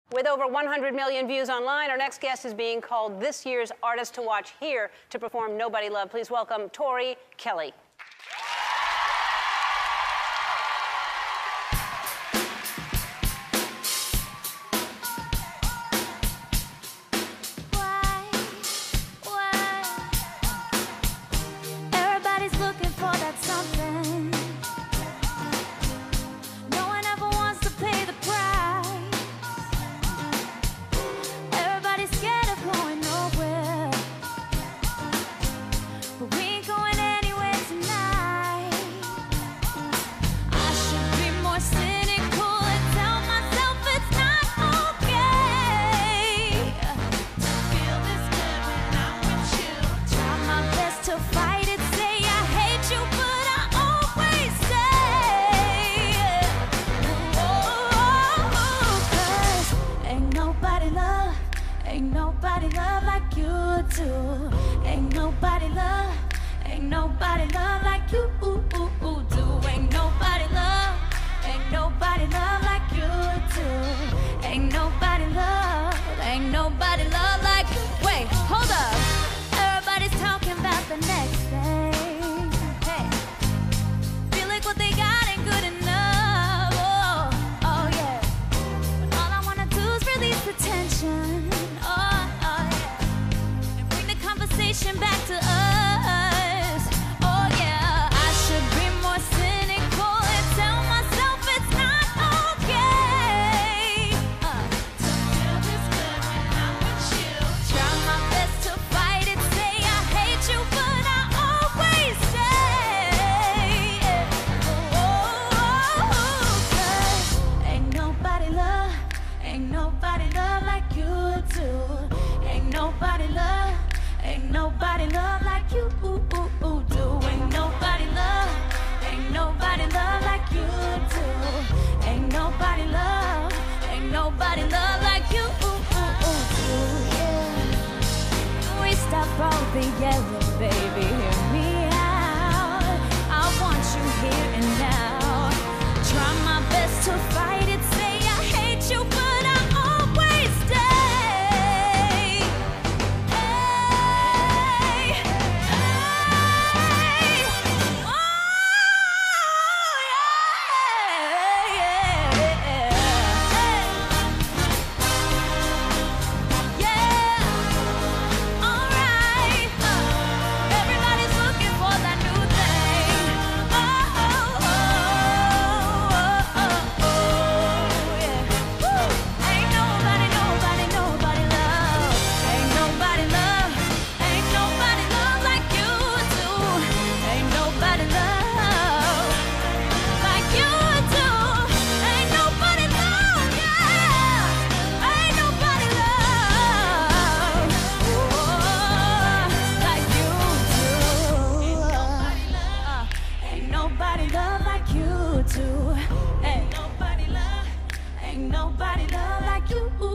With over 100 million views online, our next guest is being called this year's Artist to Watch here to perform Nobody Love. Please welcome Tori Kelly. Everybody's looking for that something. No one ever wants to pay the price. Everybody's scared of going nowhere, but we ain't going anywhere tonight. I should be more cynical and tell myself it's not okay to feel this good when I'm with you. Try my best to fight it, say I hate you, but I always say, oh, 'cause ain't nobody love like you do. Ain't nobody love like you do. Ain't nobody love like you do. Ain't nobody love like you. Wait, hold up. Everybody's talking about the next thing. Hey, feel like what they got ain't good enough. Oh yeah. But all I wanna do is release the tension. Oh yeah. And bring the conversation back to us. Oh yeah. I should be more cynical and tell myself it's not okay to feel this good when I'm with you. Try my best to fight it, say I hate you, but I always say, oh, 'cause ain't nobody love like you do. Ain't nobody love like you do. Ain't nobody love like you do. Ain't nobody love like you do. Yeah. We stop all the yelling, baby, hear me out. I want you here and now. Try my best to fight it, say I hate you, but I always stay. Hey, hey. Oh, yeah, yeah, yeah. Alright. Everybody's looking for that new thing. Oh, oh, oh, oh, oh, yeah. Woo. Ain't nobody love. Ain't nobody love like you do. Ain't nobody love like you do. Ain't nobody love, yeah. Ain't nobody love, like you do. Ain't nobody love like you do. Ain't nobody love like you.